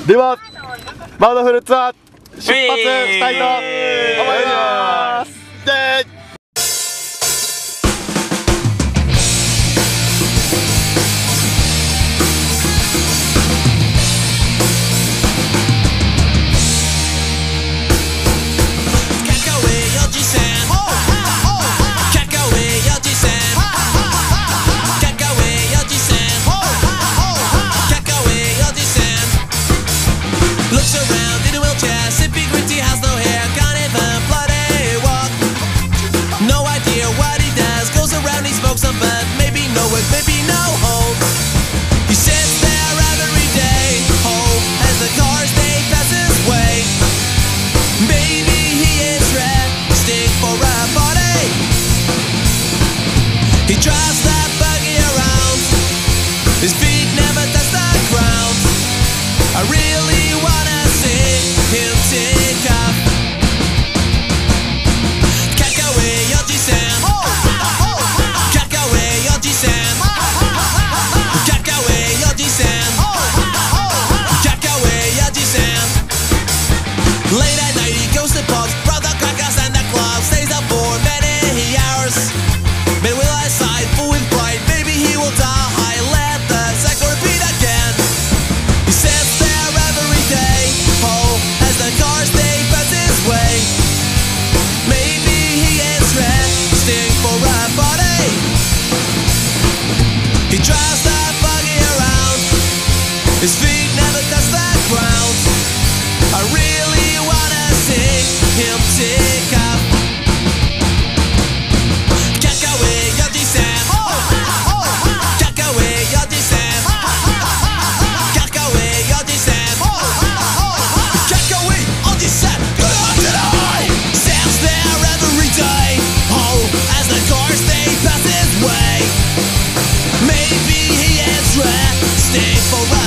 ではマウドフルツアー出発したいと思います。 Looks around in a wheelchair, sipping green tea, has no hair, can't even bloody walk. No idea what he does, goes around, he smokes some bud, maybe no work, maybe no home. He sits there every day, home as the cars they pass his way. Maybe he is resting for a party. He drives that buggy around, his feet never touch the ground. I really wanna see him take off. Kakoii Ojiisan, Kakoii Ojiisan, Kakoii Ojiisan, Kakoii Ojiisan. Late at night he goes to pubs, brother crackers and the club, stays up for many hours. But will I side full with pride? Maybe he will die. Let the cycle repeat again. He sits there every day, oh, as the cars they pass his way. Maybe he is resting for a party. He drives that buggy around, his feet never touch the ground. I really wanna see him take off. Kakoii Ojiisan, Kakoii Ojiisan, Kakoii Ojiisan, Kakoii Ojiisan. Good on tonight. Stands there every day, oh, as the cars they pass his way. Maybe he is resting for a